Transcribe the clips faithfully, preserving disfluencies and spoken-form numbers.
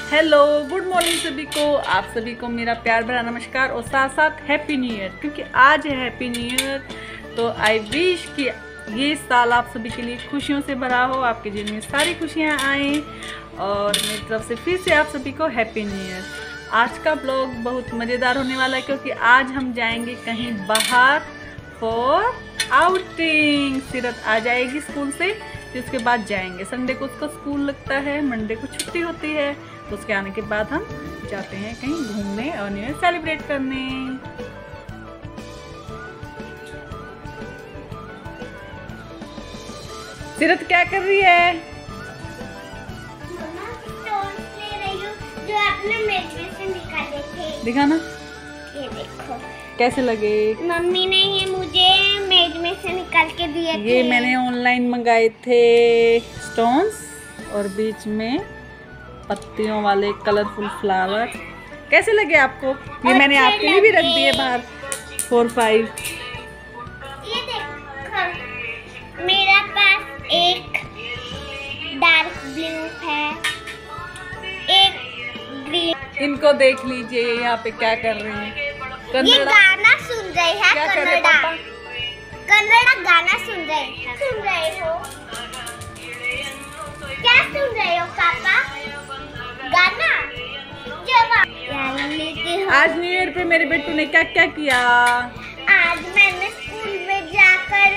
Hello, good morning सभी को। आप सभी को मेरा प्यार भरा नमस्कार और साथ साथ हैप्पी न्यू ईयर, क्योंकि आज है हैप्पी न्यू ईयर। तो आई विश कि ये साल आप सभी के लिए खुशियों से भरा हो, आपके जीवन में सारी खुशियाँ आएँ। और मेरी तरफ से फिर से आप सभी को हैप्पी न्यू ईयर। आज का ब्लॉग बहुत मज़ेदार होने वाला है, क्योंकि आज हम जाएंगे कहीं बाहर फॉर आउटिंग। सीरत आ जाएगी स्कूल से, फिर उसके बाद जाएंगे। संडे को उसका स्कूल लगता है, मंडे को छुट्टी होती है, तो उसके आने के बाद हम जाते हैं कहीं घूमने और न्यू ईयर सेलिब्रेट करने। सीरत क्या कर रही है? मम्मा स्टोन्स ले रही हूँ जो आपने मेज में से निकाले थे। दिखाना। ये देखो कैसे लगे? मम्मी ने ये मुझे मेज में से निकाल के दिए थे। ये मैंने ऑनलाइन मंगाए थे स्टोन्स, और बीच में पत्तियों वाले कलरफुल फ्लावर। कैसे लगे आपको? ये मैंने आपके लिए भी रख दिए बाहर फोर फाइव। ये देखो मेरा पास एक डार्क ब्लू है, एक ग्रीन। इनको देख लीजिए यहाँ पे क्या कर रही हैं। ये गाना सुन रही है। क्या कर रहे कन्नड़ा पापा? कन्नड़ा गाना सुन रही है। सुन रहे हो? क्या सुन रहे हो पापा? गाना। जवाब। आज न्यू ईयर पे मेरे बेटू ने क्या क्या किया? आज मैंने स्कूल में जाकर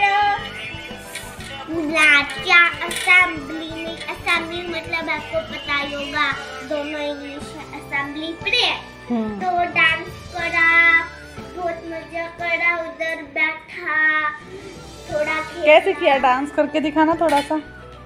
नाचा। असेंबली में, असेंबली मतलब आपको पता ही होगा, दोनों इंग्लिश असेंबली पढ़े, तो डांस करा, बहुत मजा करा, उधर बैठा, थोड़ा खेला। कैसे किया? डांस करके दिखाना थोड़ा सा।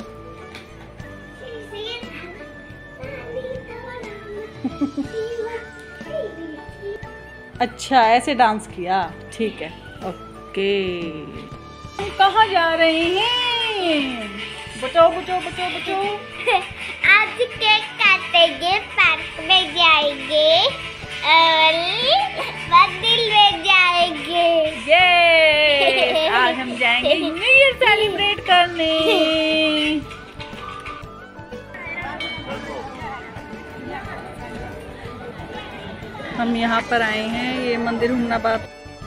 अच्छा, ऐसे डांस किया, ठीक है, ओके। हम कहाँ जा रहे हैं? बचाओ बचाओ बचाओ बचाओ। आज केक काटेंगे, पार्क में जाएंगे और मंदिर में जाएंगे। ये आज हम जाएंगे न्यू ईयर सेलिब्रेट करने। हम यहाँ पर आए हैं, ये मंदिर हुमनाबाद।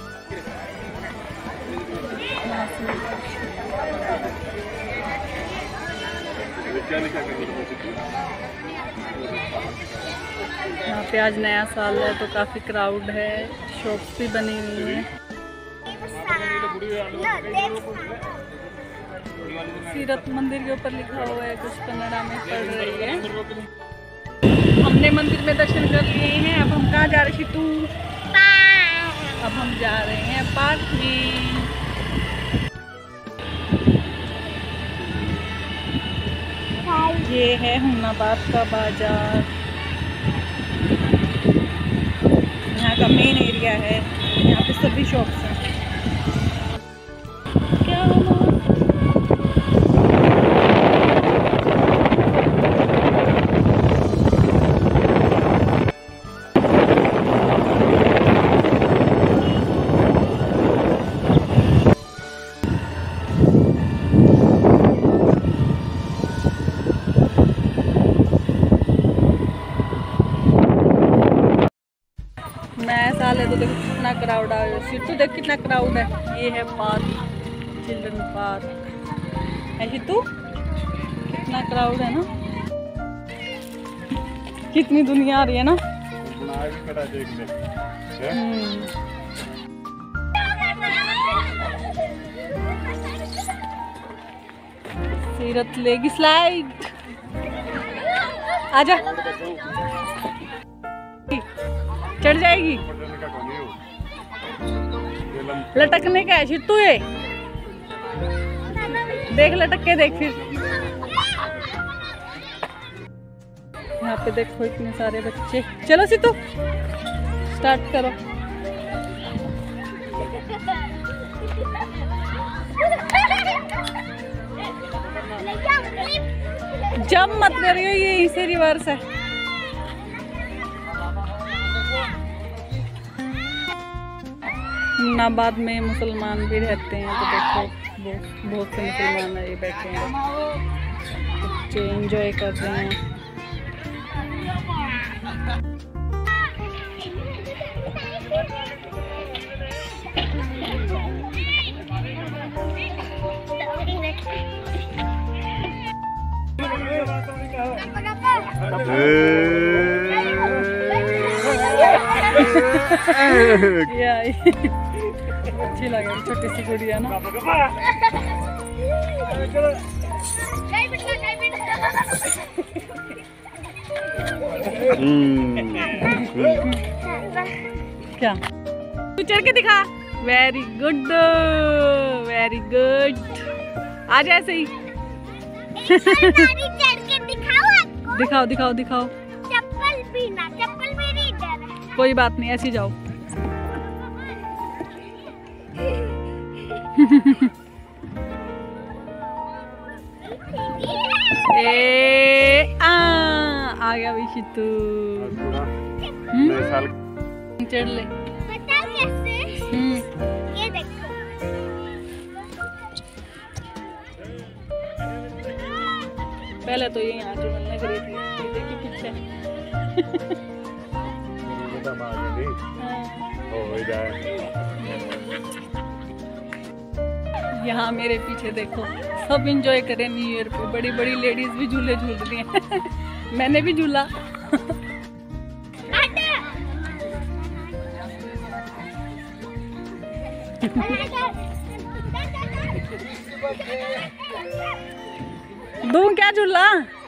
यहाँ पे आज नया साल है तो काफी क्राउड है, शॉप्स भी बनी हुई हैं। सीरत मंदिर के ऊपर लिखा हुआ है, कुछ कन्नड़ा में पढ़ रही है। हमने मंदिर में दर्शन कर लिए हैं। अब हम कहाँ जा रहे हैं तू? अब हम जा रहे हैं पार्क में। ये है हुमनाबाद का बाजार, यहाँ का मेन एरिया है। यहाँ पे सभी शॉप्स हैं। क्या नया साल है तो देखो कितना क्राउड है। सिर्फ देख कितना क्राउड है। ये है पार्क, चिल्ड्रन पार्क है। तू कितना क्राउड है ना, कितनी दुनिया आ रही है ना। सीरत लेगी स्लाइड। आजा, चढ़ जाएगी। लटकने का है शिट्टू, ये देख, लटक के देख। फिर यहाँ पे देखो इतने सारे बच्चे। चलो सितू स्टार्ट करो। जंप मत करियो, ये यहीं से रिवर्स है। हुमनाबाद में मुसलमान भी रहते हैं, तो देखो बहुत बहुत से मुसलमान ये बैठे हैं, बच्चे एंजॉय कर रहे हैं। अच्छी लगे छोटी सी गुड़िया ना। क्या तू चढ़ के दिखा। Very good very good. आ जा ऐसे ही। चढ़ के दिखाओ आपको। दिखाओ दिखाओ दिखाओ। चप्पल भी ना, चप्पल मेरी इधर है। कोई बात नहीं, ऐसे जाओ। ए आ आ गया विशी तू। चढ़ ले। पता कैसे? ये देखो। पहले तो यही आंटी मिलने करी थी, देखी पीछे। यहाँ मेरे पीछे देखो, सब इंजॉय करें न्यू ईयर पे। बड़ी बड़ी लेडीज भी झूले झूल रही हैं। मैंने भी झूला। दूं क्या झूला?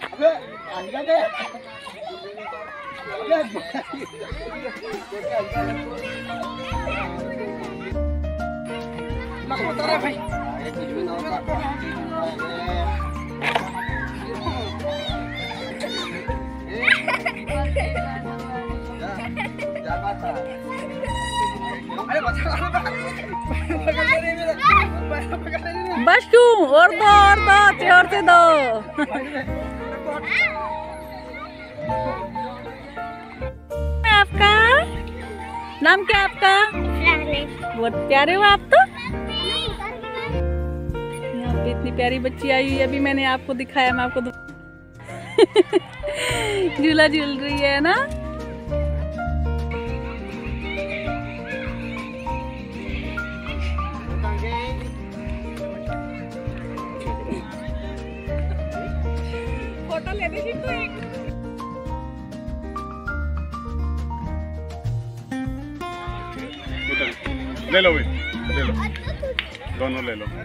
बस क्यों, और दो और दो, और से दो। आपका नाम क्या है आपका? बहुत प्यारे हो आप तो। यहाँ पे इतनी प्यारी बच्ची आई हुई है, अभी मैंने आपको दिखाया, मैं आपको झूला झूल रही है ना। फोटो ले लीजिए तो एक। ले लो, ले लो, दोनों ले लो।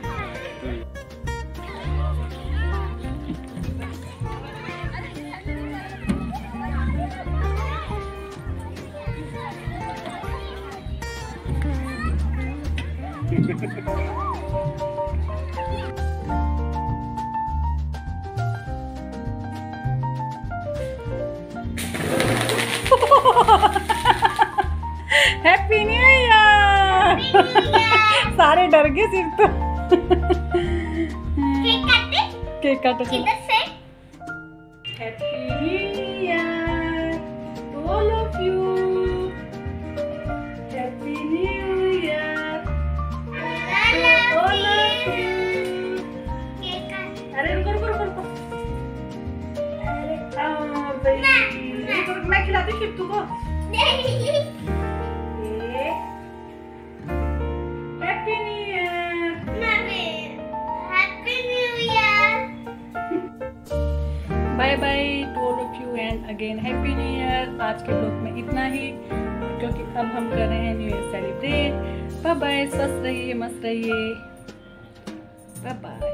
Happy new year. सारे डर गए सिर्फ तो। केक काटे? केक काटो चलो। इधर से। Happy new year to all of you. Happy new year to all of you. Cake काट। अरे रुको रुको रुको रुको। अरे आ भाई, रुको, मैं खिलाती हूँ शिफ्टू को। Happy new year. Happy new year. Bye bye to all of you and again happy new year. आज के ब्लॉग में इतना ही, क्योंकि अब हम कर रहे हैं new year celebrate. Bye bye, स्वस्थ रहिए, मस्त रहिए। Bye bye.